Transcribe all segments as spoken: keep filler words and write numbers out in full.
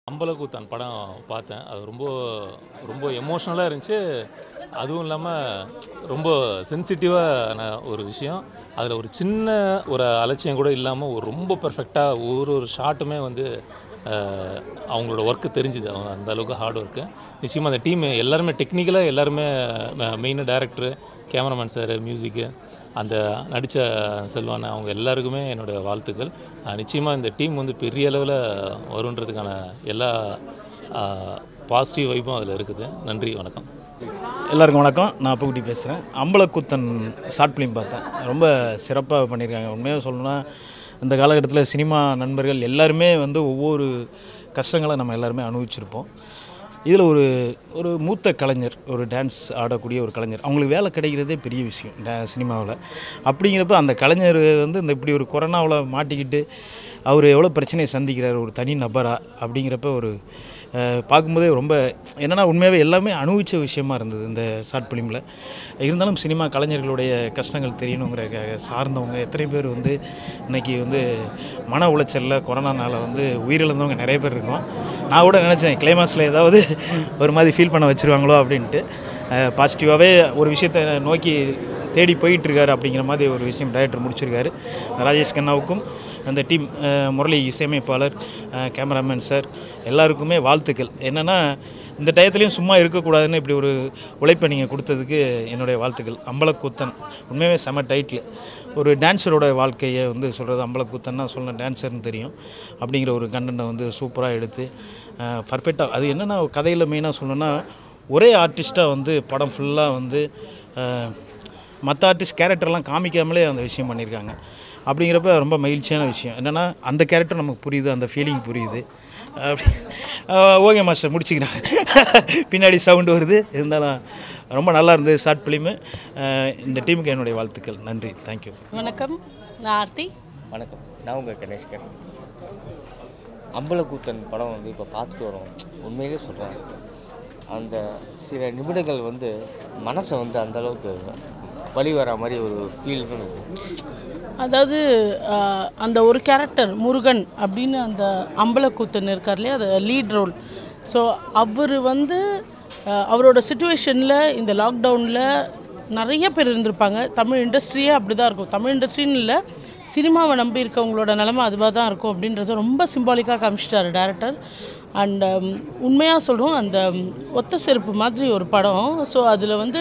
அம்பலக்கூத்தன் படம் பார்த்தேன். அது ரொம்ப ரொம்ப எமோஷ்னலாக இருந்துச்சு. அதுவும் இல்லாமல் ரொம்ப சென்சிட்டிவான ஒரு விஷயம். அதில் ஒரு சின்ன ஒரு அலட்சியம் கூட இல்லாமல் ஒரு ரொம்ப பெர்ஃபெக்டாக ஒரு ஒரு ஷாட்டுமே வந்து அவங்களோட ஒர்க்கு தெரிஞ்சுது. அவங்க அந்த அளவுக்கு ஹார்ட் ஒர்க்கு. நிச்சயமாக அந்த டீம் எல்லாருமே டெக்னிக்கலாக எல்லாருமே மெயினாக டேரக்டரு, கேமராமேன் சார், மியூசிக்கு, அந்த நடித்த செல்வான அவங்க எல்லாருக்குமே என்னுடைய வாழ்த்துக்கள். நிச்சயமாக இந்த டீம் வந்து பெரிய அளவில் வருன்றதுக்கான எல்லா பாசிட்டிவ் வைப்பும் அதில் இருக்குது. நன்றி, வணக்கம். எல்லாருக்கும் வணக்கம். நான் அப்புக்குட்டி பேசுகிறேன். அம்பலக்கூத்தன் ஷார்ட் ஃபிலிம் பார்த்தேன். ரொம்ப சிறப்பாக பண்ணியிருக்காங்க. உண்மையாக சொல்லணும்னா இந்த காலகட்டத்தில் சினிமா நண்பர்கள் எல்லாருமே வந்து ஒவ்வொரு கஷ்டங்களை நம்ம எல்லாருமே அனுபவிச்சிருப்போம். இதில் ஒரு ஒரு மூத்த கலைஞர், ஒரு டான்ஸ் ஆடக்கூடிய ஒரு கலைஞர், அவங்களுக்கு வேலை கிடைக்கிறதே பெரிய விஷயம் டே சினிமாவில். அப்படிங்கிறப்ப அந்த கலைஞர் வந்து இந்த இப்படி ஒரு கொரோனாவில் மாட்டிக்கிட்டு அவர் எவ்வளோ பிரச்சனையை சந்திக்கிறார் ஒரு தனி நபராக அப்படிங்கிறப்ப ஒரு பார்க்கும்போதே ரொம்ப என்னென்னா உண்மையாகவே எல்லாமே அனுபவித்த விஷயமா இருந்தது இந்த ஷார்ட் ஃபிலிமில். இருந்தாலும் சினிமா கலைஞர்களுடைய கஷ்டங்கள் தெரியணுங்கிறதுக்காக சார்ந்தவங்க எத்தனை பேர் வந்து இன்றைக்கி வந்து மன உளைச்சலில் கொரோனானால் வந்து உயிரிழந்தவங்க நிறைய பேர் இருக்கோம். நான் கூட நினச்சேன் கிளைமாக்ஸில் ஏதாவது ஒரு மாதிரி ஃபீல் பண்ண வச்சுருவாங்களோ அப்படின்ட்டு. பாசிட்டிவாகவே ஒரு விஷயத்தை நோக்கி தேடி போயிட்டுருக்காரு அப்படிங்கிற மாதிரி ஒரு விஷயம் டைரக்டர் முடிச்சிருக்காரு. ராஜேஷ் கண்ணாவுக்கும் அந்த டீம், முரளி இசையமைப்பாளர், கேமராமேன் சார் எல்லாருக்குமே வாழ்த்துக்கள். என்னென்னா இந்த டயத்துலையும் சும்மா இருக்கக்கூடாதுன்னு இப்படி ஒரு உழைப்பை நீங்கள் கொடுத்ததுக்கு என்னுடைய வாழ்த்துக்கள். அம்பலக்கூத்தன் உண்மையாகவே செம டைட்டில். ஒரு டான்ஸரோட வாழ்க்கையை வந்து சொல்கிறது அம்பலக்கூத்தன்னா சொல்ல டான்ஸர்னு தெரியும் அப்படிங்கிற ஒரு கண்டென்ட்டை வந்து சூப்பராக எடுத்து பர்ஃபெக்டாக, அது என்னென்னா கதையில் மெயினாக சொல்லணுன்னா ஒரே ஆர்டிஸ்ட்டாக வந்து படம் ஃபுல்லாக வந்து மற்ற ஆர்டிஸ்ட் கேரக்டர்லாம் காமிக்காமலே அந்த விஷயம் பண்ணியிருக்காங்க. அப்படிங்கிறப்ப ரொம்ப மகிழ்ச்சியான விஷயம் என்னென்னா அந்த கேரக்டர் நமக்கு புரியுது, அந்த ஃபீலிங் புரியுது. அப்படி ஓகே மாஸ்டர் முடிச்சுக்கிறேன். பின்னாடி சவுண்டு வருது. இருந்தாலும் ரொம்ப நல்லா இருந்தது ஷார்ட் ஃபிலிமு. இந்த டீமுக்கு என்னுடைய வாழ்த்துக்கள். நன்றி, தேங்க்யூ. வணக்கம், நான் ஆர்த்தி. வணக்கம், நான் உங்கள் கணேஷ்கர். அம்பலக்கூத்தன் படம் வந்து இப்போ பார்த்துட்டு வரோம். உண்மையிலே சொல்கிறேன், அந்த சில நிமிடங்கள் வந்து மனசை வந்து அந்தளவுக்கு வழி வர மாதிரி ஒரு ஃபீல் இருக்கும். அதாவது அந்த ஒரு கேரக்டர் முருகன் அப்படின்னு அந்த அம்பலக்கூத்தன் இருக்கார் இல்லையா, அது லீட் ரோல். ஸோ அவர் வந்து அவரோட சுச்சுவேஷனில் இந்த லாக்டவுனில் நிறைய பேர் இருந்திருப்பாங்க. தமிழ் இண்டஸ்ட்ரியே அப்படி தான் இருக்கும். தமிழ் இண்டஸ்ட்ரின்னு இல்லை, சினிமாவை நம்பி இருக்கவங்களோட நிலமை அதுவாக தான் இருக்கும் அப்படின்றத ரொம்ப சிம்பாலிக்காக காமிச்சிட்டார் டேரக்டர். அண்ட் உண்மையாக சொல்கிறோம், அந்த ஒத்த செருப்பு மாதிரி ஒரு படம். ஸோ அதில் வந்து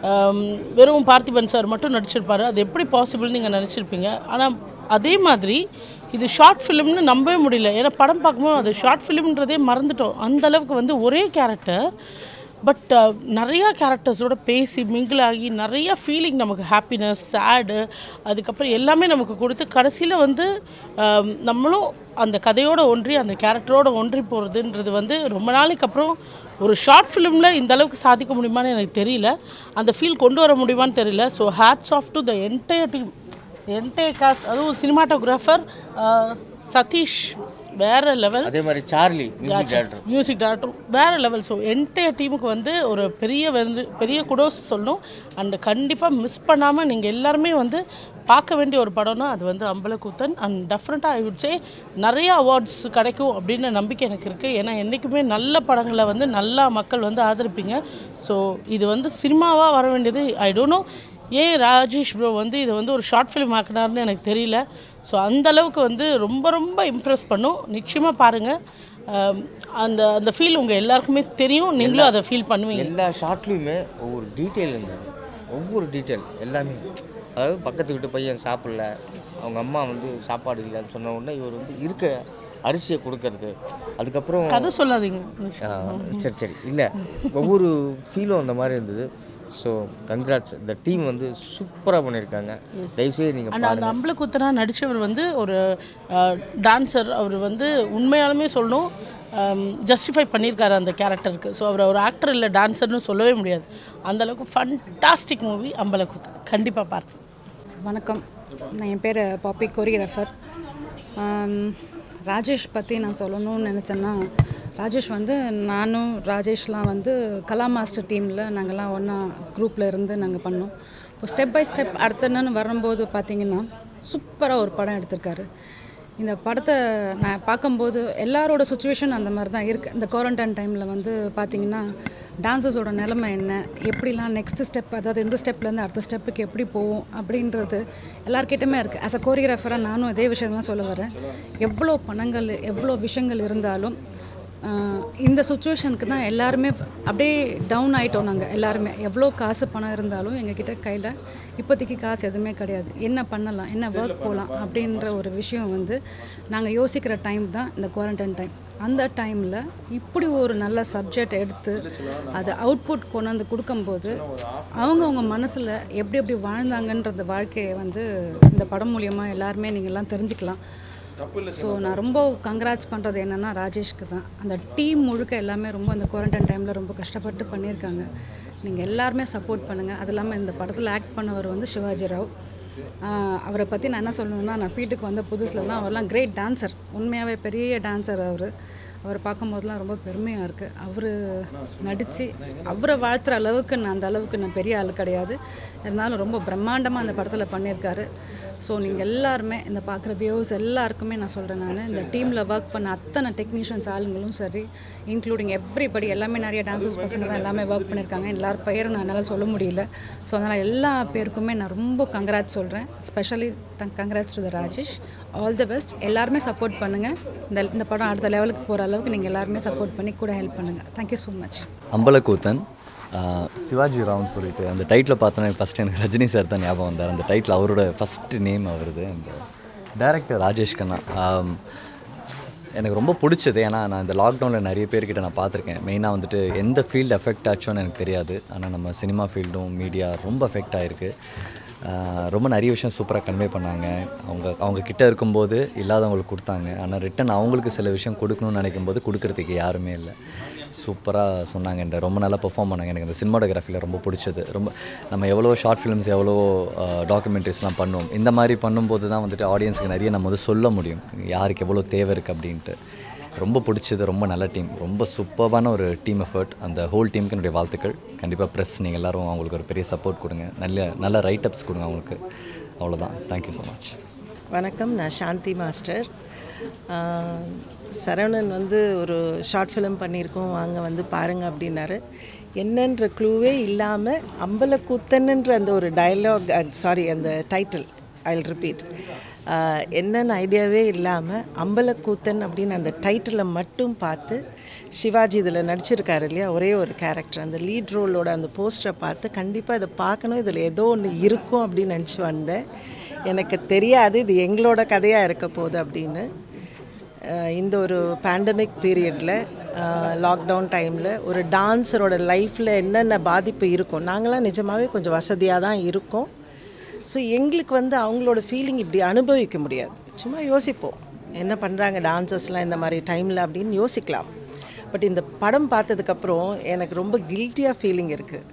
வெறும் பார்த்திபன் சார் மட்டும் நடிச்சிருப்பார். அது எப்படி பாசிபிள் நீங்கள் நினச்சிருப்பீங்க. ஆனால் அதே மாதிரி இது ஷார்ட் ஃபிலிம்னு நம்பவே முடியல. ஏன்னா படம் பார்க்கும்போது அது ஷார்ட் ஃபிலிம்ன்றதே மறந்துட்டோம். அந்தளவுக்கு வந்து ஒரே கேரக்டர் பட் நிறையா கேரக்டர்ஸோடு பேசி மிங்கிள் ஆகி நிறையா ஃபீலிங், நமக்கு ஹாப்பினஸ், சேடு, அதுக்கப்புறம் எல்லாமே நமக்கு கொடுத்து கடைசியில் வந்து நம்மளும் அந்த கதையோடு ஒன்றி அந்த கேரக்டரோடு ஒன்றி போகிறதுன்றது வந்து ரொம்ப நாளைக்கு அப்புறம் ஒரு ஷார்ட் ஃபிலிமில் இந்த அளவுக்கு சாதிக்க முடியுமான்னு எனக்கு தெரியல. அந்த ஃபீல் கொண்டு வர முடியுமான்னு தெரியல. So hats off to the entire team, entire cast. அதுவும் சினிமாட்டோகிராஃபர் சதீஷ் வேறு லெவல். அதே மாதிரி Charlie music director music director வேறு லெவல். ஸோ என்டையர் டீமுக்கு வந்து ஒரு பெரிய வந்து பெரிய குடோஸ் சொல்லணும். அண்ட் கண்டிப்பாக மிஸ் பண்ணாமல் நீங்கள் எல்லாருமே வந்து பார்க்க வேண்டிய ஒரு படம்னா அது வந்து அம்பலக்கூத்தன். அண்ட் டெஃபினட்டாக ஐ வுட் சே நிறைய அவார்ட்ஸ் கிடைக்கும் அப்படின்னு நம்பிக்கை எனக்கு இருக்குது. ஏன்னா என்றைக்குமே நல்ல படங்களை வந்து நல்லா மக்கள் வந்து ஆதரிப்பீங்க. ஸோ இது வந்து சினிமாவாக வர வேண்டியது. ஐ டோன்ட் நோ ஏன் ராஜேஷ் ப்ரோ வந்து இதை வந்து ஒரு ஷார்ட் ஃபிலிம் ஆக்கினார்னு எனக்கு தெரியல. ஸோ அந்தளவுக்கு வந்து ரொம்ப ரொம்ப இம்ப்ரெஸ் பண்ணும். நிச்சயமாக பாருங்கள். அந்த அந்த ஃபீல் உங்கள் எல்லாருக்குமே தெரியும். நீங்களும் அதை ஃபீல் பண்ணுவீங்க. எல்லா ஷார்ட்லேயுமே ஒவ்வொரு டீட்டெயில் இருந்தது. ஒவ்வொரு டீட்டெயில் எல்லாமே, அதாவது பக்கத்து வீட்டு பையன் சாப்பிடல, அவங்க அம்மா வந்து சாப்பாடு இல்லைன்னு சொன்ன உடனே இவர் வந்து இருக்க அரிசியை கொடுக்கறது. அதுக்கப்புறம் கதை சொல்லாதீங்க. சரி சரி இல்லை, ஒவ்வொரு ஃபீலும் அந்த மாதிரி இருந்தது. ஸோ கங்க்ராட்ஸ், இந்த டீம் வந்து சூப்பராக பண்ணியிருக்காங்க. தயவுசெய்து நீங்கள் அந்த அந்த அம்பலக்கூத்தனாக நடித்தவர் வந்து ஒரு டான்ஸர். அவர் வந்து உண்மையாலுமே சொல்லணும், ஜஸ்டிஃபை பண்ணியிருக்காரு அந்த கேரக்டருக்கு. ஸோ அவர் ஒரு ஆக்டர் இல்லை, டான்ஸர்னு சொல்லவே முடியாது. அந்தளவுக்கு ஃபண்டாஸ்டிக் மூவி அம்பலக்கூத்தன். கண்டிப்பாக பாருங்கள். வணக்கம், நான் என் பேர் பாப்பி, கொரியோகிராஃபர். ராஜேஷ் பற்றி நான் சொல்லணும்னு நினச்சேன்னா, ராஜேஷ் வந்து நானும் ராஜேஷ்லாம் வந்து கலா மாஸ்டர் டீமில் நாங்கள்லாம் ஒன்றா குரூப்பில் இருந்து நாங்கள் பண்ணோம். இப்போ ஸ்டெப் பை ஸ்டெப் அடுத்தன்னு வரும்போது பார்த்திங்கன்னா சூப்பராக ஒரு படம் எடுத்திருக்காரு. இந்த படத்தை நான் பார்க்கும்போது எல்லாரோட சுச்சுவேஷன் அந்த மாதிரி தான் இருக்குது. இந்த குவாரண்டைன் டைமில் வந்து பார்த்திங்கன்னா டான்ஸர்ஸோட நிலைமை என்ன, எப்படிலாம் நெக்ஸ்ட் ஸ்டெப், அதாவது இந்த ஸ்டெப்லேருந்து அடுத்த ஸ்டெப்புக்கு எப்படி போகும் அப்படின்றது எல்லாருக்கிட்டுமே இருக்குது. ஆஸ் அ கோரியோகிராஃபராக நானும் இதே விஷயம் தான் சொல்ல வரேன். எவ்வளோ பணங்கள் எவ்வளோ விஷயங்கள் இருந்தாலும் இந்த சுச்சுவேஷனுக்கு தான் எல்லாருமே அப்படியே டவுன் ஆகிட்டோம். நாங்கள் எல்லாருமே எவ்வளோ காசு பணம் இருந்தாலும் எங்ககிட்ட கையில் இப்போதைக்கு காசு எதுவுமே கிடையாது. என்ன பண்ணலாம், என்ன ஒர்க் போகலாம் அப்படின்ற ஒரு விஷயம் வந்து நாங்கள் யோசிக்கிற டைம் தான் இந்த குவாரண்டைன் டைம். அந்த டைமில் இப்படி ஒரு நல்ல சப்ஜெக்ட் எடுத்து அதை அவுட்புட் கொண்டு வந்து கொடுக்கும்போது அவங்கவுங்க மனசில் எப்படி எப்படி வாழ்ந்தாங்கன்றது வாழ்க்கையை வந்து இந்த படம் மூலியமாக எல்லாருமே நீங்கள்லாம் தெரிஞ்சுக்கலாம். ஸோ நான் ரொம்ப கங்க்ராட்ஸ் பண்ணுறது என்னென்னா ராஜேஷ்க்கு தான். அந்த டீம் முழுக்க எல்லாமே ரொம்ப அந்த குவாரண்டைன் டைமில் ரொம்ப கஷ்டப்பட்டு பண்ணியிருக்காங்க. நீங்கள் எல்லாருமே சப்போர்ட் பண்ணுங்கள். அது இல்லாமல் இந்த படத்தில் ஆக்ட் பண்ணவர் வந்து சிவாஜி ராவ். அவரை பற்றி நான் என்ன சொல்லணுன்னா, நான் ஃபீல்டுக்கு வந்த புதுசுலலாம் அவர்லாம் கிரேட் டான்ஸர், உண்மையாகவே பெரிய டான்ஸர் அவர். அவரை பார்க்கும்போதெல்லாம் ரொம்ப பெருமையாக இருக்குது. அவர் நடித்து அவரை வாழ்த்துற அளவுக்கு நான் அந்த அளவுக்கு நான் பெரிய ஆள் கிடையாது. இருந்தாலும் ரொம்ப பிரம்மாண்டமாக அந்த படத்தில் பண்ணியிருக்காரு. ஸோ நீங்கள் எல்லாருமே இந்த பார்க்குற வியூஸ் எல்லாருக்குமே நான் சொல்கிறேன், நான் இந்த டீமில் ஒர்க் பண்ண அத்தனை டெக்னீஷியன்ஸ் ஆளுங்களும் சரி, இன்க்ளூடிங் எவ்ரிபடி, எல்லாமே நிறைய டான்ஸர்ஸ் பசங்க தான் எல்லாமே ஒர்க் பண்ணியிருக்காங்க. எல்லார் பெயரும் நான் என்னால் சொல்ல முடியல. ஸோ அதனால் எல்லா பேருக்குமே நான் ரொம்ப கங்க்ராட்ஸ் சொல்கிறேன். Specially congrats to the Rajesh. All the best. எல்லாருமே சப்போர்ட் பண்ணுங்கள். இந்த இந்த படம் அடுத்த லெவலுக்கு போகிற அளவுக்கு நீங்கள் எல்லாருமே சப்போர்ட் பண்ணி கூட ஹெல்ப் பண்ணுங்கள். Thank you so much. Ambalakoothan Sivaji ராவ்னு சொல்லிட்டு அந்த டைட்டில் பார்த்தோன்னே ஃபஸ்ட்டு எனக்கு ரஜினி சார் தான் ஞாபகம் வந்தார். அந்த டைட்டில் அவரோட ஃபஸ்ட்டு நேம் அவருது. அந்த டைரக்டர் ராஜேஷ் கண்ணா எனக்கு ரொம்ப பிடிச்சது. ஏன்னா நான் இந்த லாக்டவுனில் நிறைய பேர்கிட்ட நான் பார்த்துருக்கேன். மெயினாக வந்துட்டு எந்த ஃபீல்டு எஃபெக்ட் ஆச்சோன்னு எனக்கு தெரியாது. ஆனால் நம்ம சினிமா ஃபீல்டும் மீடியா ரொம்ப எஃபெக்ட் ஆகிருக்கு. ரொம்ப நிறைய விஷயம் சூப்பராக கன்வே பண்ணாங்க. அவங்க அவங்க கிட்டே இருக்கும்போது இல்லாதவங்களுக்கு கொடுத்தாங்க. ஆனால் ரிட்டன் அவங்களுக்கு சில விஷயம் கொடுக்கணும்னு நினைக்கும் போது கொடுக்கறதுக்கு யாருமே இல்லை. சூப்பராக சொன்னாங்க. என்ற ரொம்ப நல்லா பெர்ஃபார்ம் பண்ணாங்க. எனக்கு இந்த சினிமாட்டோகிராஃபியில் ரொம்ப பிடிச்சது. ரொம்ப நம்ம எவ்வளோ ஷார்ட் ஃபிலிம்ஸ் எவ்வளோ டாக்குமெண்ட்ரிஸ்லாம் பண்ணுவோம். இந்த மாதிரி பண்ணும்போது தான் வந்துட்டு ஆடியன்ஸுக்கு நிறைய நம்ம வந்து சொல்ல முடியும் யாருக்கு எவ்வளோ தேவை இருக்குது அப்படின்ட்டு. ரொம்ப பிடிச்சது. ரொம்ப நல்ல டீம், ரொம்ப சூப்பரான ஒரு டீம் எஃபர்ட். அந்த ஹோல் டீமுக்கு என்னுடைய வாழ்த்துக்கள். கண்டிப்பாக ப்ரெஸ் நீங்கள் எல்லோரும் அவங்களுக்கு ஒரு பெரிய சப்போர்ட் கொடுங்க. நல்ல நல்ல ரைட்டப்ஸ் கொடுங்க அவங்களுக்கு. அவ்வளோதான். Thank you so much. வணக்கம், நான் சாந்தி மாஸ்டர். சரவணன் வந்து ஒரு ஷார்ட் ஃபிலிம் பண்ணியிருக்கோம், வாங்க வந்து பாருங்கள் அப்படின்னாரு. என்னன்ற க்ளூவே இல்லாமல் அம்பலக்கூத்தன்ன்ற அந்த ஒரு டயலாக், சாரி அந்த டைட்டில், ஐ வில் ரிப்பீட், என்னென்ன ஐடியாவே இல்லாமல் அம்பலக்கூத்தன் அப்படின்னு அந்த டைட்டிலை மட்டும் பார்த்து, சிவாஜி இதில் நடிச்சிருக்காரு இல்லையா, ஒரே ஒரு கேரக்டர், அந்த லீட் ரோலோட அந்த போஸ்டரை பார்த்து கண்டிப்பாக இதை பார்க்கணும், இதில் ஏதோ ஒன்று இருக்கும் அப்படின்னு நினச்சி வந்தேன். எனக்கு தெரியாது இது எங்களோட கதையாக இருக்க போகுது அப்படின்னு. இந்த ஒரு பேண்டமிக் பீரியடில், லாக்டவுன் டைமில் ஒரு டான்ஸரோட லைஃப்பில் என்னென்ன பாதிப்பு இருக்கும், நாங்களாம் நிஜமாகவே கொஞ்சம் வசதியாக தான் இருக்கோம். ஸோ எங்களுக்கு வந்து அவங்களோட ஃபீலிங் இப்படி அனுபவிக்க முடியாது. சும்மா யோசிப்போம் என்ன பண்ணுறாங்க டான்ஸர்ஸ்லாம் இந்த மாதிரி டைமில் அப்படின்னு யோசிக்கலாம். பட் இந்த படம் பார்த்ததுக்கப்புறம் எனக்கு ரொம்ப கில்ட்டியாக ஃபீலிங் இருக்குது.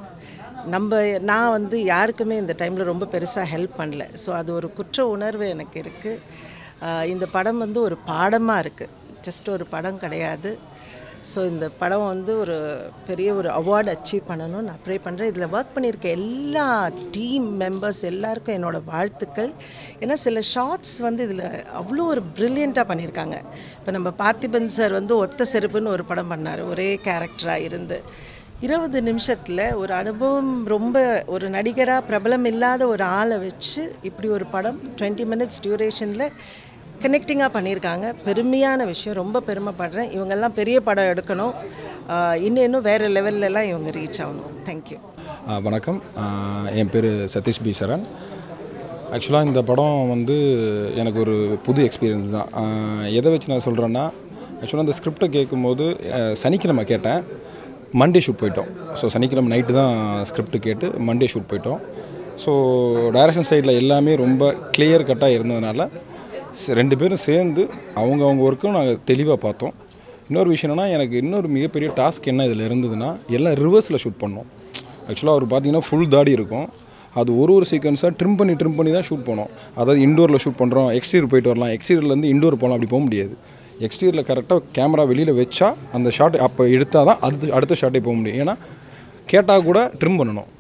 நம்ம நான் வந்து யாருக்குமே இந்த டைமில் ரொம்ப பெருசாக ஹெல்ப் பண்ணல. ஸோ அது ஒரு குற்ற உணர்வு எனக்கு இருக்குது. இந்த படம் வந்து ஒரு பாடமாக இருக்குது, ஜஸ்ட் ஒரு படம் கிடையாது. ஸோ இந்த படம் வந்து ஒரு பெரிய ஒரு அவார்டு அச்சீவ் பண்ணணும்னு நான் ப்ரே பண்ணுறேன். இதில் ஒர்க் பண்ணியிருக்க எல்லா டீம் மெம்பர்ஸ் எல்லாருக்கும் என்னோடய வாழ்த்துக்கள். ஏன்னா சில ஷார்ட்ஸ் வந்து இதில் அவ்வளோ ஒரு ப்ரில்லியண்ட்டாக பண்ணியிருக்காங்க. இப்போ நம்ம பார்த்திபன் சார் வந்து ஒத்த செருப்புன்னு ஒரு படம் பண்ணார், ஒரே கேரக்டராக இருந்து இருபது நிமிஷத்தில் ஒரு அனுபவம், ரொம்ப ஒரு நடிகராக பிரபலம் இல்லாத ஒரு ஆளை வச்சு இப்படி ஒரு படம் டுவெண்ட்டி மினிட்ஸ் டியூரேஷனில் கனெக்டிங்காக பண்ணியிருக்காங்க. பெருமையான விஷயம், ரொம்ப பெருமைப்படுறேன். இவங்கெல்லாம் பெரிய படம் எடுக்கணும், இன்னும் இன்னும் வேறு லெவல்லலாம் இவங்க ரீச் ஆகணும். தேங்க்யூ. வணக்கம், என் பேர் சதீஷ் பி சரண். ஆக்சுவலாக இந்த படம் வந்து எனக்கு ஒரு புது எக்ஸ்பீரியன்ஸ் தான். எதை வச்சு நான் சொல்கிறேன்னா, ஆக்சுவலாக அந்த ஸ்கிரிப்டை கேட்கும்போது சனிக்கிழமை கேட்டேன், மண்டே ஷூட் போயிட்டோம். ஸோ சனிக்கிழமை நைட்டு தான் ஸ்கிரிப்ட் கேட்டு மண்டே ஷூட் போயிட்டோம். ஸோ டைரக்ஷன் சைடில் எல்லாமே ரொம்ப கிளியர் கட்டாக இருந்ததுனால ரெண்டு பேரும் சேர்ந்து அவங்க அவங்க ஒர்க்கும் நாங்கள் தெளிவாக பார்த்தோம். இன்னொரு விஷயம் என்னென்னா, எனக்கு இன்னொரு மிகப்பெரிய டாஸ்க் என்ன இதில் இருந்ததுன்னா, எல்லாம் ரிவர்ஸில் ஷூட் பண்ணோம். ஆக்சுவலாக அவர் பார்த்திங்கன்னா ஃபுல் தாடி இருக்கும், அது ஒரு ஒரு சீக்வன்ஸாக ட்ரிம் பண்ணி ட்ரிம் பண்ணி தான் ஷூட் பண்ணோம். அதாவது இண்டோரில் ஷூட் பண்ணுறோம், எக்ஸ்டீரியர் போயிட்டு வரலாம், எக்ஸ்டீரியர்லேருந்து இண்டோர் போகலாம், அப்படி போக முடியாது. எக்ஸ்டீரியரில் கரெக்டாக கேமரா வெளியில் வச்சா அந்த ஷாட் அப்போ எடுத்தால் தான் அடுத்த அடுத்த ஷாட்டே போக முடியும். ஏன்னா கேட்டால் கூட ட்ரிம் பண்ணணும்.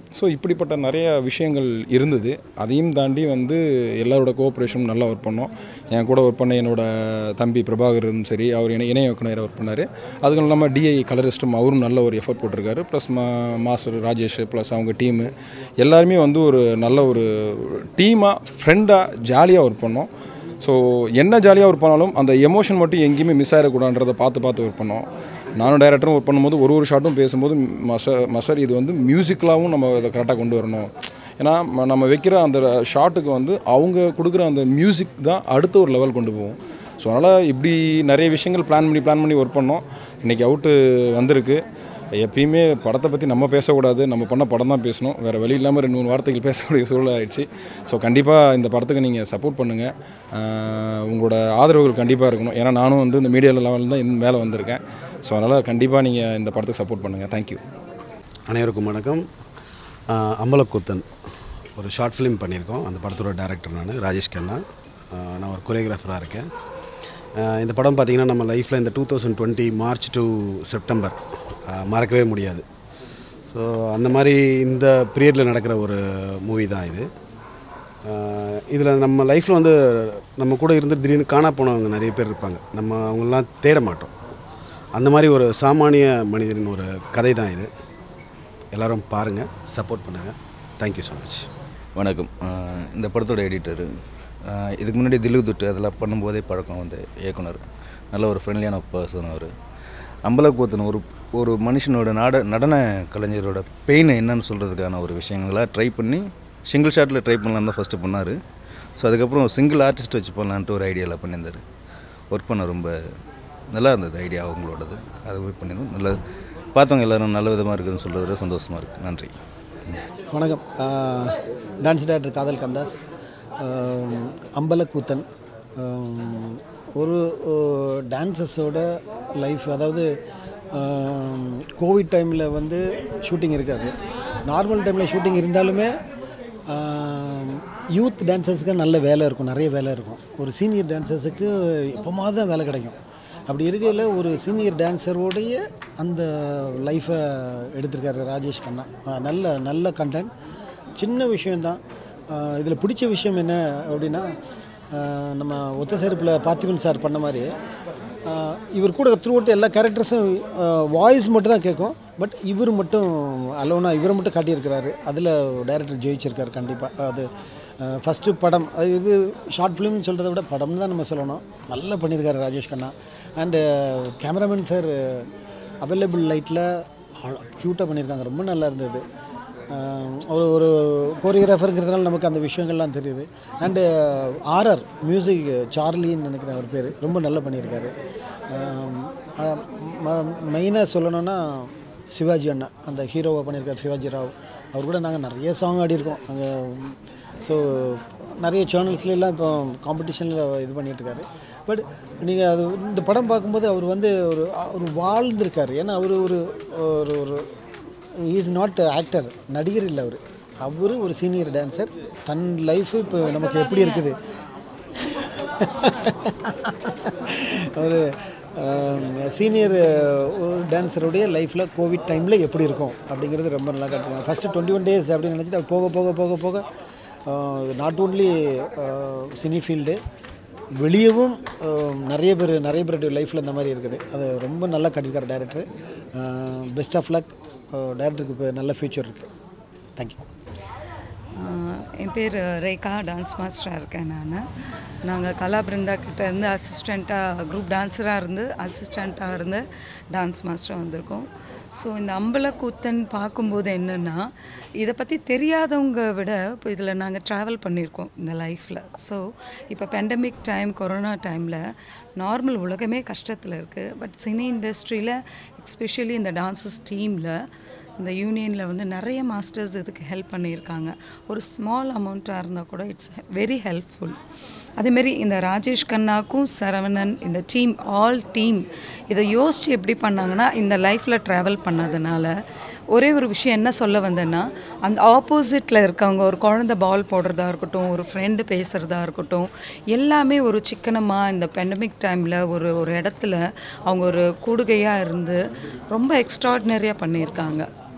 ஸோ இப்படிப்பட்ட நிறைய விஷயங்கள் இருந்தது. அதையும் தாண்டி வந்து எல்லாரோட கோஆப்ரேஷனும் நல்லா ஒர்க் பண்ணோம். என் கூட ஒர்க் பண்ண என்னோட தம்பி பிரபாகரும் சரி, அவர் இணை இணை இயக்குனராக ஒர்க் பண்ணார். அதுக்கு இல்லாமல் டிஐ கலரிஸ்டும் அவரும் நல்ல ஒரு எஃபர்ட் போட்டிருக்காரு. ப்ளஸ் மா மாஸ்டர் ராஜேஷ் ப்ளஸ் அவங்க டீமு எல்லாருமே வந்து ஒரு நல்ல ஒரு டீமாக ஃப்ரெண்டாக ஜாலியாக ஒர்க் பண்ணோம். ஸோ என்ன ஜாலியாக ஒர்க் பண்ணாலும் அந்த எமோஷன் மட்டும் எங்கேயுமே மிஸ் ஆகிடக்கூடாதுன்றதை பார்த்து பார்த்து ஒர்க் பண்ணோம். நானும் டைரக்டரும் ஒர்க் பண்ணும்போது ஒரு ஒரு ஷாட்டும் பேசும்போது மாஸ்டர் மாஸ்டர் இது வந்து மியூசிக்கலாகவும் நம்ம அதை கரெக்டாக கொண்டு வரணும். ஏன்னா நம்ம வைக்கிற அந்த ஷாட்டுக்கு வந்து அவங்க கொடுக்குற அந்த மியூசிக் தான் அடுத்த ஒரு லெவல் கொண்டு போகும். ஸோ அதனால் இப்படி நிறைய விஷயங்கள் பிளான் பண்ணி பிளான் பண்ணி ஒர்க் பண்ணோம். இன்றைக்கி அவுட்டு வந்திருக்கு. எப்பயுமே படத்தை பற்றி நம்ம பேசக்கூடாது, நம்ம பண்ண படம் தான் பேசணும். வேறு வழி இல்லாமல் ரெண்டு மூணு வார்த்தைகள் பேசக்கூடிய சூழல் ஆயிடுச்சு. ஸோ கண்டிப்பாக இந்த படத்துக்கு நீங்கள் சப்போர்ட் பண்ணுங்கள். உங்களோட ஆதரவுகள் கண்டிப்பாக இருக்கணும். ஏன்னா நானும் வந்து இந்த மீடியா லெவலில் தான் இந்த மேலே வந்திருக்கேன். ஸோ அதனால் கண்டிப்பாக நீங்கள் இந்த படத்துக்கு சப்போர்ட் பண்ணுங்கள். தேங்க்யூ. அனைவருக்கும் வணக்கம். அம்பலக்கூத்தன் ஒரு ஷார்ட் ஃபிலிம் பண்ணியிருக்கோம். அந்த படத்தோட டைரக்டர் நான் ராஜேஷ் கண்ணா. நான் ஒரு கொரியோகிராஃபராக இருக்கேன். இந்த படம் பார்த்திங்கன்னா நம்ம லைஃப்பில் இந்த two thousand twenty March to September மறக்கவே முடியாது. ஸோ அந்த மாதிரி இந்த பீரியடில் நடக்கிற ஒரு மூவி தான் இது. இதில் நம்ம லைஃப்பில் வந்து நம்ம கூட இருந்து திடீர்னு காணா போனவங்க நிறைய பேர் இருப்பாங்க. நம்ம அவங்களெலாம் தேட மாட்டோம். அந்த மாதிரி ஒரு சாமானிய மனிதனின் ஒரு கதை தான் இது. எல்லோரும் பாருங்கள், சப்போர்ட் பண்ணுங்கள். Thank you so much. வணக்கம். இந்த படத்தோட எடிட்டரு. இதுக்கு முன்னாடி தில்லு துட்டு அதெல்லாம் பண்ணும்போதே பழக்கம் வந்து இயக்குனர். நல்ல ஒரு ஃப்ரெண்ட்லியான பர்சன் அவர். அம்பலக்கூத்தன் ஒரு ஒரு மனுஷனோட நாட நடன கலைஞரோட பெயின் என்னன்னு சொல்கிறதுக்கான ஒரு விஷயங்களாக ட்ரை பண்ணி சிங்கிள் ஷாட்டில் ட்ரை பண்ணலாம் தான் ஃபஸ்ட்டு பண்ணார். ஸோ அதுக்கப்புறம் சிங்கிள் ஆர்டிஸ்ட் வச்சு பண்ணலான்ட்டு ஒரு ஐடியாவில் பண்ணியிருந்தார். ஒர்க் பண்ண ரொம்ப நல்லா இருந்தது ஐடியா அவங்களோடது. அதை போய் பண்ணியிருந்தோம். நல்லா பார்த்தவங்க எல்லோரும் நல்ல விதமாக இருக்குதுன்னு சொல்கிறது சந்தோஷமாக இருக்குது. நன்றி. வணக்கம். டான்ஸ் டைரக்டர் காதல் கந்தாஸ். அம்பலக்கூத்தன் ஒரு டான்ஸஸோட லைஃப், அதாவது கோவிட் டைமில் வந்து ஷூட்டிங் இருக்காது. நார்மல் டைமில் ஷூட்டிங் இருந்தாலுமே யூத் டான்ஸர்ஸுக்கு நல்ல வேலை இருக்கும், நிறைய வேலை இருக்கும். ஒரு சீனியர் டான்ஸர்ஸுக்கு எப்போமாவது தான் வேலை கிடைக்கும். அப்படி இருக்கையில் ஒரு சீனியர் டான்ஸரோடைய அந்த லைஃப்பை எடுத்திருக்காரு ராஜேஷ் கண்ணா. நல்ல நல்ல கண்டென்ட். சின்ன விஷயந்தான். இதில் பிடிச்ச விஷயம் என்ன அப்படின்னா, நம்ம ஒத்த செருப்பில் பார்த்திபன் சார் பண்ண மாதிரி இவர் கூட த்ரூ அவுட் எல்லா கேரக்டர்ஸும் வாய்ஸ் மட்டும் தான் கேட்கும். பட் இவர் மட்டும் அலோனா இவரை மட்டும் காட்டியிருக்கிறாரு. அதில் டைரக்டர் ஜெயிச்சிருக்காரு கண்டிப்பாக. அது ஃபஸ்ட்டு படம், அது இது ஷார்ட் ஃபிலிம்னு சொல்கிறத விட படம்னு தான் நம்ம சொல்லணும். நல்லா பண்ணியிருக்காரு Rajesh Kanna. And cameraman sir available லைட்டில் க்யூட்டாக பண்ணியிருக்காங்க. ரொம்ப நல்லா இருந்தது. ஒரு ஒரு கோரியோகிராஃபருங்கிறதுனால நமக்கு அந்த விஷயங்கள்லாம் தெரியுது. அண்டு ஆர்ஆர் மியூசிக் சார்லின்னு நினைக்கிறேன் அவர் பேர், ரொம்ப நல்லா பண்ணியிருக்காரு. மெயினாக சொல்லணுன்னா சிவாஜி அண்ணா, அந்த ஹீரோவாக பண்ணியிருக்காரு சிவாஜி ராவ். அவர் கூட நாங்கள் நிறைய சாங் ஆடியிருக்கோம் அங்கே. ஸோ நிறைய சேனல்ஸ்லாம் இப்போ காம்படிஷனில் இது பண்ணிகிட்ருக்காரு. பட் நீங்கள் அது இந்த படம் பார்க்கும்போது அவர் வந்து ஒரு ஒரு வாழ்ந்திருக்கார். ஏன்னா அவர் ஒரு ஒரு ஒரு இஸ் நாட் ஆக்டர், நடிகர் இல்லை அவர். அவர் ஒரு சீனியர் டான்ஸர். தன் லைஃபு இப்போ நமக்கு எப்படி இருக்குது, ஒரு சீனியர் ஒரு டான்ஸருடைய லைஃப்பில் கோவிட் டைமில் எப்படி இருக்கும் அப்படிங்கிறது ரொம்ப நல்லா காட்டுறாங்க. ஃபஸ்ட்டு டுவெண்ட்டி ஒன் டேஸ் அப்படின்னு நினச்சிட்டு போக போக போக போக நாட் ஓன்லி சினி ஃபீல்டு, வெளியவும் நிறைய பேர் நிறைய பேருடைய லைஃப்பில் இந்த மாதிரி இருக்குது. அது ரொம்ப நல்லா காட்டியிருக்காரு டைரக்டர். Best of luck. டைரக்டருக்கு இப்போ நல்ல ஃபியூச்சர் இருக்குது. தேங்க்யூ. என் பேர் ரேகா, டான்ஸ் மாஸ்டராக இருக்கேன் நான். நாங்கள் கலா பிருந்தா கிட்டேருந்து அசிஸ்டண்ட்டாக குரூப் டான்ஸராக இருந்து அசிஸ்டண்ட்டாக இருந்து டான்ஸ் மாஸ்டராக வந்திருக்கோம். ஸோ இந்த அம்பலக்கூத்தன் பார்க்கும்போது என்னென்னா, இதை பற்றி தெரியாதவங்க விட இப்போ இதில் நாங்கள் ட்ராவல் பண்ணியிருக்கோம் இந்த லைஃப்பில். ஸோ இப்போ பேண்டமிக் டைம், கொரோனா டைமில் நார்மல் உலகமே கஷ்டத்தில் இருக்குது. பட் சினி இண்டஸ்ட்ரியில் எஸ்பெஷலி இந்த டான்ஸஸ் டீமில் இந்த யூனியனில் வந்து நிறைய மாஸ்டர்ஸ் இதுக்கு ஹெல்ப் பண்ணியிருக்காங்க. ஒரு ஸ்மால் அமௌண்ட்டாக இருந்தால் கூட இட்ஸ் வெரி ஹெல்ப்ஃபுல். அதேமாரி இந்த ராஜேஷ் கண்ணாக்கும் சரவணன் இந்த டீம், ஆல் டீம் இதை யோசித்து எப்படி பண்ணாங்கன்னா, இந்த லைஃப்பில் ட்ராவல் பண்ணதுனால ஒரே ஒரு விஷயம் என்ன சொல்ல வந்தேன்னா, அந்த ஆப்போசிட்டில் இருக்கவங்க ஒரு குழந்தை பால் போடுறதா இருக்கட்டும், ஒரு ஃப்ரெண்டு பேசுகிறதா இருக்கட்டும், எல்லாமே ஒரு சிக்கனமாக இந்த பெண்டமிக் டைமில் ஒரு ஒரு இடத்துல அவங்க ஒரு கூடுகையாக இருந்து ரொம்ப எக்ஸ்ட்ராடினரியாக பண்ணியிருக்காங்க.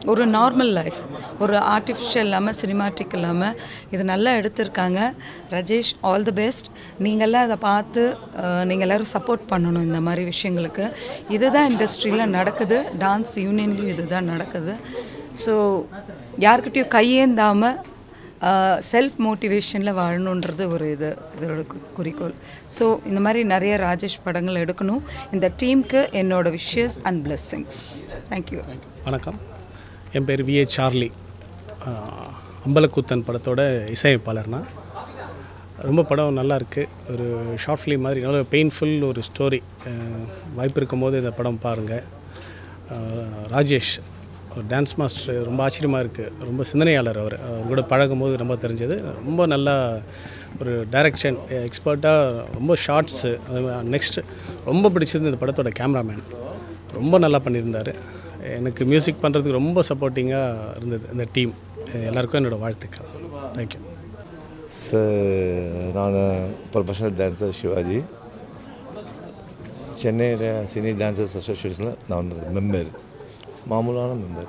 ஒரு நார்மல் லைஃப், ஒரு ஆர்டிஃபிஷியல் இல்லாமல் சினிமாட்டிக் இல்லாமல் இது நல்லா எடுத்திருக்காங்க. Rajesh, all the best. நீங்கள்லாம் அதை பார்த்து நீங்கள் எல்லோரும் சப்போர்ட் பண்ணணும் இந்த மாதிரி விஷயங்களுக்கு. இதுதான் இண்டஸ்ட்ரியில் நடக்குது, டான்ஸ் யூனியன்லேயும் இது தான் நடக்குது. ஸோ யார்கிட்டையும் கையேந்தாமல் செல்ஃப் மோட்டிவேஷனில் வாழணுன்றது ஒரு இது இதோட குறிக்கோள். ஸோ இந்த மாதிரி நிறைய ராஜேஷ் படங்கள் எடுக்கணும். இந்த டீமுக்கு என்னோட விஷஸ் அண்ட் பிளெஸ்ஸிங்ஸ். தேங்க்யூ. வணக்கம், என் பேர் வி ஏ சார்லி. அம்பலக்கூத்தன் படத்தோட இசையமைப்பாளர்னா. ரொம்ப படம் நல்லா இருக்குது. ஒரு ஷார்ட் ஃபிலிம் மாதிரி நல்ல பெயின்ஃபுல் ஒரு ஸ்டோரி. வாய்ப்பு இருக்கும்போது இந்த படம் பாருங்கள். ராஜேஷ் ஒரு டான்ஸ் மாஸ்டர், ரொம்ப ஆச்சரியமாக இருக்குது. ரொம்ப சிந்தனையாளர். அவர் அவர் கூட பழகும் போது ரொம்ப தெரிஞ்சது. ரொம்ப நல்லா ஒரு டைரக்ஷன் எக்ஸ்பர்ட்டாக, ரொம்ப ஷார்ட்ஸு. நெக்ஸ்ட்டு ரொம்ப பிடிச்சது இந்த படத்தோட கேமராமேன், ரொம்ப நல்லா பண்ணியிருந்தார். எனக்கு மியூசிக் பண்ணுறதுக்கு ரொம்ப சப்போர்ட்டிங்காக இருந்தது இந்த டீம். எல்லாருக்கும் என்னோடய வாழ்த்துக்கள். Thank you sir. நான் ப்ரொஃபஷனல் டான்ஸர் சிவாஜி. சென்னையில் சீனியர் டான்சர்ஸ் அசோசியேஷனில் நான் மெம்பர், மாமூலான மெம்பர்.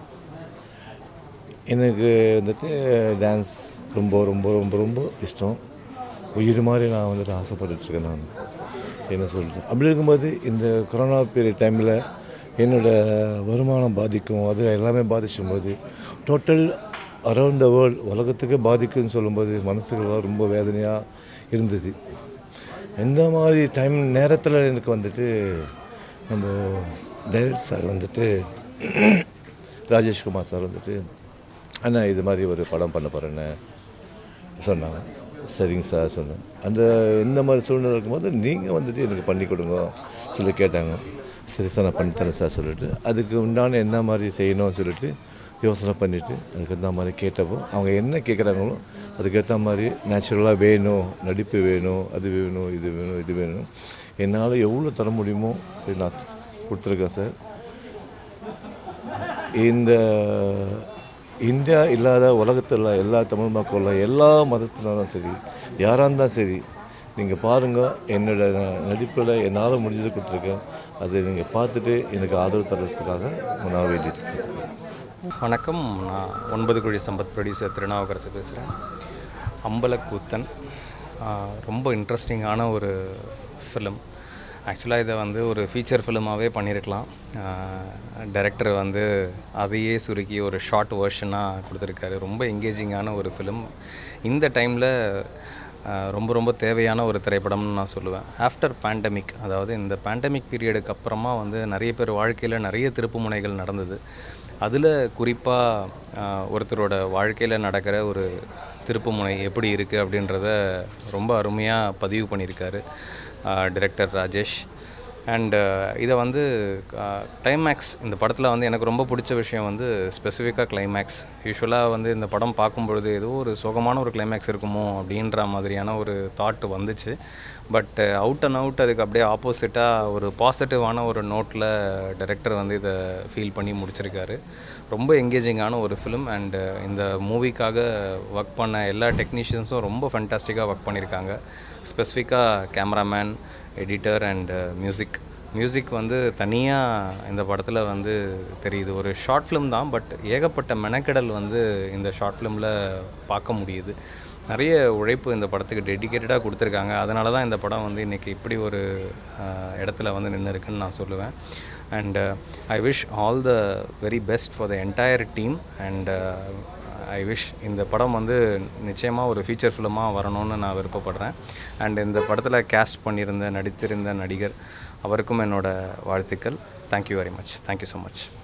எனக்கு வந்துட்டு டான்ஸ் ரொம்ப ரொம்ப ரொம்ப ரொம்ப இஷ்டம். உயிர் மாதிரி நான் வந்துட்டு ஆசைப்பட்டுருக்கேன். நான் என்ன சொல்லிட்டு அப்படி இருக்கும்போது இந்த கொரோனா பீரியட் டைமில் என்னோடய வருமானம் பாதிக்கும், அது எல்லாமே பாதிக்கும்போது டோட்டல் அரவுண்ட் த வேர்ல்டு உலகத்துக்கே பாதிக்குன்னு சொல்லும்போது மனசுக்கெல்லாம் ரொம்ப வேதனையாக இருந்தது. எந்த மாதிரி டைம் நேரத்தில் எனக்கு வந்துட்டு நம்ம டைரக்டர் சார் வந்துட்டு ராஜேஷ்குமார் சார் வந்துட்டு அண்ணா இது மாதிரி ஒரு படம் பண்ண போகிறேன்னு சொன்னாங்க. சரிங்க சார் சொன்னேன். அந்த இந்த மாதிரி சூழ்நிலை இருக்கும்போது நீங்கள் வந்துட்டு எனக்கு பண்ணி கொடுங்க சொல்லி கேட்டாங்க. சரி சார் நான் பண்ணித்தரேன் சார் சொல்லிவிட்டு அதுக்கு உண்டான என்ன மாதிரி செய்யணும்னு சொல்லிட்டு யோசனை பண்ணிவிட்டு அதுக்கு ஏற்ற மாதிரி கேட்டப்போ அவங்க என்ன கேட்குறாங்களோ அதுக்கேற்ற மாதிரி நேச்சுரலாக வேணும், நடிப்பு வேணும், அது வேணும், இது வேணும், இது வேணும், என்னால் எவ்வளோ தர முடியுமோ சரி நான் கொடுத்துருக்கேன் சார். இந்த இந்தியா இல்லாத உலகத்தில் எல்லா தமிழ் மக்களும் எல்லா மதத்தினாலும் சரி யாராக இருந்தாலும் சரி நீங்கள் பாருங்கள், என்னோடய நடிப்பில் என்னால் முடிஞ்சது கொடுத்துருக்கேன். அதை நீங்கள் பார்த்துட்டு எனக்கு ஆதரவு தரத்துக்காக நான் வேண்டிட்டு. வணக்கம், நான் ஒன்பது குழி சம்பத் ப்ரொடியூசர் திருநாவுக்கரசு பேசுகிறேன். அம்பலக்கூத்தன் ரொம்ப இன்ட்ரெஸ்டிங்கான ஒரு ஃபிலிம். ஆக்சுவலாக இதை வந்து ஒரு ஃபீச்சர் ஃபிலிமாகவே பண்ணியிருக்கலாம். டைரக்டர் வந்து அதையே சுருக்கி ஒரு ஷார்ட் வேர்ஷனாக கொடுத்துருக்காரு. ரொம்ப எங்கேஜிங்கான ஒரு ஃபிலிம். இந்த டைமில் ரொம்ப ரொம்ப தேவையான ஒரு திரைப்படம்னு நான் சொல்லுவேன். ஆஃப்டர் பேண்டமிக், அதாவது இந்த பேண்டமிக் பீரியடுக்கு அப்புறமா வந்து நிறைய பேர் வாழ்க்கையில் நிறைய திருப்பு முனைகள் நடந்தது. அதில் குறிப்பாக ஒருத்தரோட வாழ்க்கையில் நடக்கிற ஒரு திருப்புமுனை எப்படி இருக்குது அப்படின்றத ரொம்ப அருமையாக பதிவு பண்ணியிருக்காரு டைரக்டர் ராஜேஷ். அண்டு இதை வந்து கிளைமேக்ஸ், இந்த படத்தில் வந்து எனக்கு ரொம்ப பிடிச்ச விஷயம் வந்து ஸ்பெசிஃபிக்காக கிளைமேக்ஸ். யூஸ்வலாக வந்து இந்த படம் பார்க்கும்பொழுது ஏதோ ஒரு சோகமான ஒரு கிளைமேக்ஸ் இருக்குமோ அப்படின்ற மாதிரியான ஒரு தாட் வந்துச்சு. பட் அவுட் அண்ட் அவுட் அதுக்கு அப்படியே ஆப்போசிட்டாக ஒரு பாசிட்டிவான ஒரு நோட்டில் டைரக்டர் வந்து இதை ஃபீல் பண்ணி முடிச்சிருக்காரு. ரொம்ப எங்கேஜிங்கான ஒரு ஃபிலிம். அண்டு இந்த மூவிக்காக ஒர்க் பண்ண எல்லா டெக்னீஷியன்ஸும் ரொம்ப ஃபேண்டாஸ்டிக்காக ஒர்க் பண்ணியிருக்காங்க. ஸ்பெசிஃபிக்காக cameraman, editor and music music வந்து தனியாக இந்த படத்தில் வந்து தெரியுது. ஒரு ஷார்ட் ஃபிலிம் தான், பட் ஏகப்பட்ட மெனக்கெடல் வந்து இந்த ஷார்ட் ஃபிலிமில் பார்க்க முடியுது. நிறைய உழைப்பு இந்த படத்துக்கு டெடிக்கேட்டடாக கொடுத்துருக்காங்க. அதனால தான் இந்த படம் வந்து இன்றைக்கி இப்படி ஒரு இடத்துல வந்து நின்று இருக்குன்னு நான் சொல்லுவேன். And I wish all the very best for the entire team. And I wish இந்த படம் வந்து நிச்சயமாக ஒரு ஃபீச்சர் ஃபிலிமாக வரணும்னு நான் விருப்பப்படுறேன். அண்ட் இந்த படத்தில் கேஸ்ட் பண்ணியிருந்த நடித்திருந்த நடிகர் அவருக்கும் என்னோடய வாழ்த்துக்கள். Thank you very much. Thank you so much.